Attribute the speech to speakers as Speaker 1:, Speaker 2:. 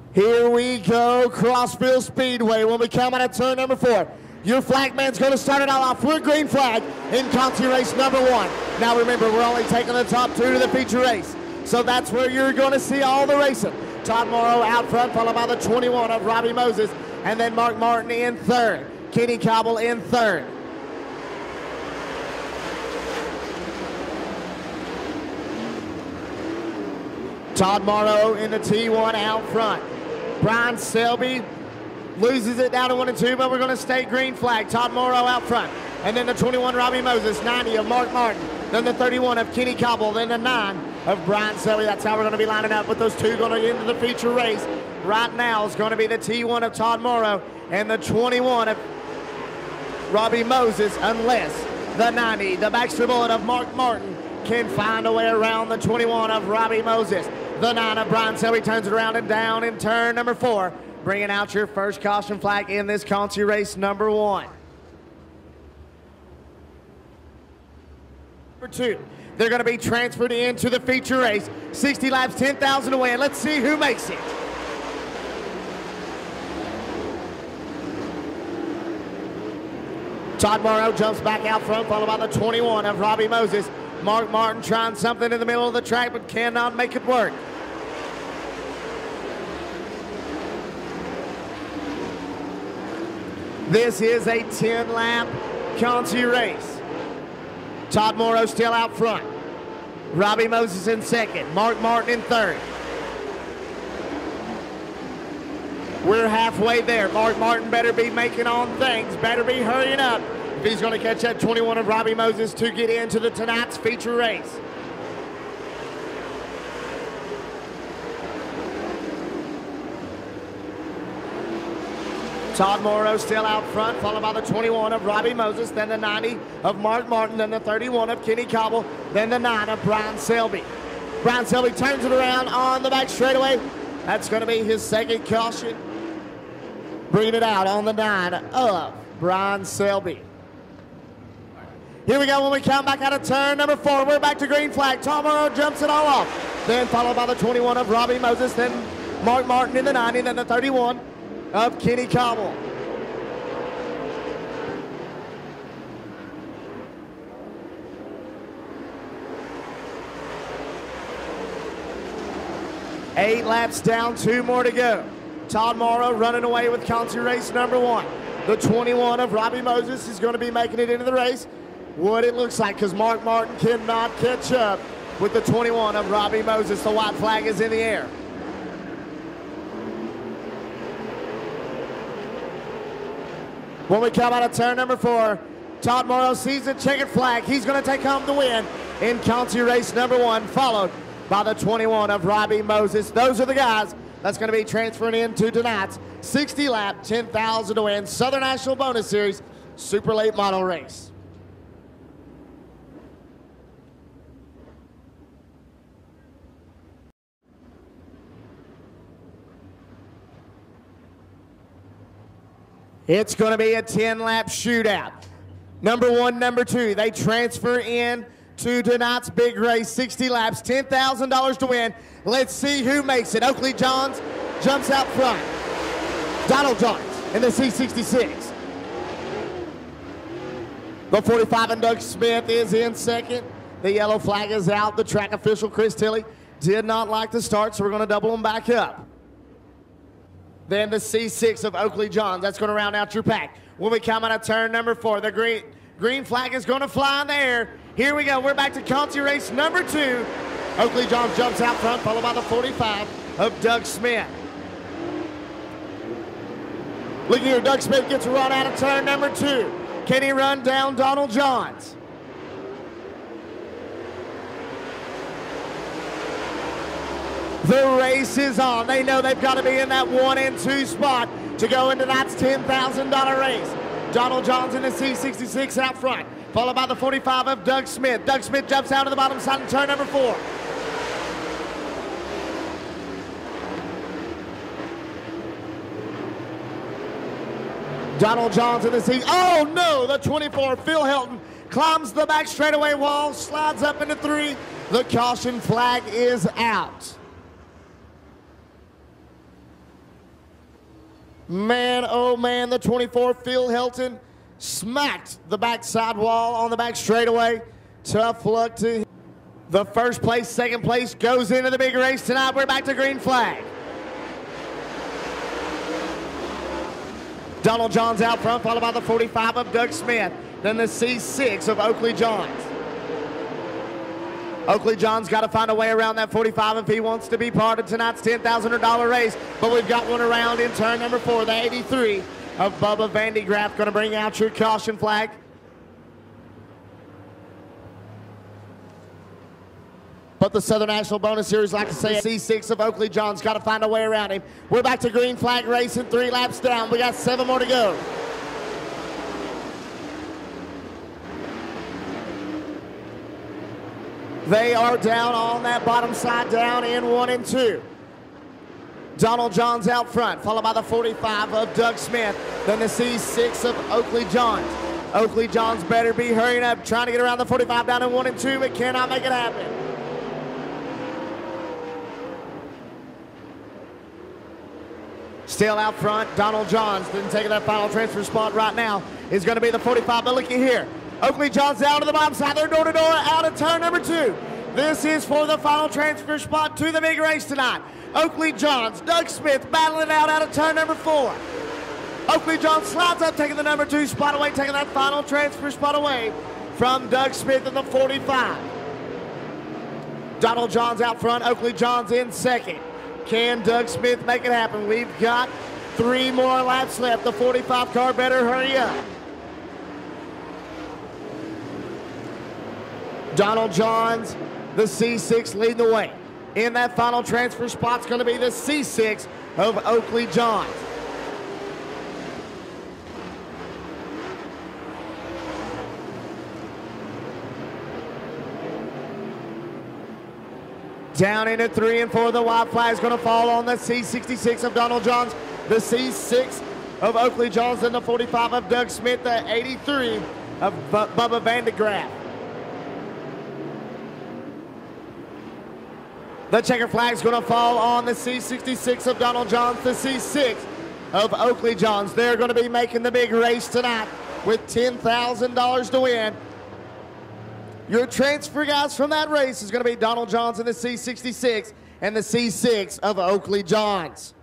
Speaker 1: Here we go, Crossville Speedway. When we come out of turn number 4, your flagman's going to start it all off. We're green flag in county race number 1. Now remember, we're only taking the top 2 to the feature race. So that's where you're going to see all the racing. Todd Morrow out front, followed by the 21 of Robbie Moses, and then Mark Martin in third. Kenny Cobble in third. Todd Morrow in the T1 out front. Brian Selby loses it down to 1 and 2, but we're going to stay green flag. Todd Morrow out front. And then the 21 Robbie Moses, 90 of Mark Martin. Then the 31 of Kenny Cobble. Then the 9 of Brian Selby. That's how we're going to be lining up with those two going to get into the feature race. Right now is going to be the T1 of Todd Morrow and the 21 of Robbie Moses, unless the 90, the Baxter Bullet of Mark Martin, can find a way around the 21 of Robbie Moses. The 9 of Brian Selby turns it around and down in turn number 4, bringing out your first caution flag in this county race number 1. Number 2, they're going to be transferred into the feature race. 60 laps, 10,000 to win. Let's see who makes it. Todd Morrow jumps back out front, followed by the 21 of Robbie Moses. Mark Martin trying something in the middle of the track, but cannot make it work. This is a 10-lap county race. Todd Morrow still out front. Robbie Moses in second. Mark Martin in third. We're halfway there. Mark Martin better be making on things, better be hurrying up if he's going to catch that 21 of Robbie Moses to get into tonight's feature race. Todd Morrow still out front, followed by the 21 of Robbie Moses, then the 90 of Mark Martin, then the 31 of Kenny Cobble, then the 9 of Brian Selby. Brian Selby turns it around on the back straightaway. That's going to be his second caution. Bringing it out on the 9 of Brian Selby. Here we go when we come back out of turn number 4. We're back to green flag. Todd Morrow jumps it all off. Then followed by the 21 of Robbie Moses, then Mark Martin in the 90, then the 31 of Kenny Cobble. Eight laps down, 2 more to go. Todd Morrow running away with county race number 1. The 21 of Robbie Moses is going to be making it into the race. What it looks like, because Mark Martin cannot catch up with the 21 of Robbie Moses. The white flag is in the air. When we come out of turn number 4, Todd Morrow sees the checkered flag. He's going to take home the win in county race number 1, followed by the 21 of Robbie Moses. Those are the guys that's going to be transferring into tonight's 60-lap, 10,000 to win Southern National Bonus Series Super Late Model Race. It's going to be a 10-lap shootout. Number 1, number 2, they transfer in to tonight's big race, 60 laps, $10,000 to win. Let's see who makes it. Oakley Johns jumps out front. Donald Johns in the C66. The 45 and Doug Smith is in second. The yellow flag is out. The track official, Chris Tilley, did not like the start, so we're going to double them back up. Then the C6 of Oakley Johns. That's going to round out your pack. When we come out of turn number 4, the green flag is going to fly in the air. Here we go. We're back to county race number 2. Oakley Johns jumps out front, followed by the 45 of Doug Smith. Look here. Doug Smith gets a run out of turn number 2. Can he run down Donald Johns? The race is on. They know they've got to be in that 1 and 2 spot to go into that $10,000 race. Donald Johns in the C66 out front, followed by the 45 of Doug Smith. Doug Smith jumps out to the bottom side in turn number 4. Donald Johns in the C. Oh no, the 24, Phil Hilton, climbs the back straightaway wall, slides up into 3. The caution flag is out. Man, oh man, the 24, Phil Hilton, smacked the backside wall on the back straightaway. Tough luck to him. The first place, second place goes into the big race tonight. We're back to green flag. Donald Johns out front, followed by the 45 of Doug Smith. Then the C6 of Oakley Johns. Oakley Johns got to find a way around that 45 if he wants to be part of tonight's $10,000 race. But we've got one around in turn number 4, the 83 of Bubba Vandegraff. Going to bring out your caution flag. But the Southern National Bonus Series, like I say, C6 of Oakley Johns got to find a way around him. We're back to green flag racing, 3 laps down. We got 7 more to go. They are down on that bottom side, down in 1 and 2. Donald Johns out front, followed by the 45 of Doug Smith, then the C6 of Oakley Johns. Oakley Johns better be hurrying up, trying to get around the 45 down in 1 and 2, but cannot make it happen. Still out front, Donald Johns, then taking that final transfer spot right now is going to be the 45, but looky here. Oakley Johns out to the bottom side. They're door-to-door out of turn number 2. This is for the final transfer spot to the big race tonight. Oakley Johns, Doug Smith battling out of turn number 4. Oakley Johns slides up, taking the number 2 spot away, taking that final transfer spot away from Doug Smith in the 45. Donald Johns out front, Oakley Johns in second. Can Doug Smith make it happen? We've got 3 more laps left. The 45 car better hurry up. Donald Johns, the C6 leading the way. In that final transfer spot's going to be the C6 of Oakley Johns. Down into 3 and 4, the white flag is going to fall on the C66 of Donald Johns, the C6 of Oakley Johns, and the 45 of Doug Smith, the 83 of Bubba Vandegraff. The checker flag is going to fall on the C66 of Donald Johns, the C6 of Oakley Johns. They're going to be making the big race tonight with $10,000 to win. Your transfer guys from that race is going to be Donald Johns in the C66 and the C6 of Oakley Johns.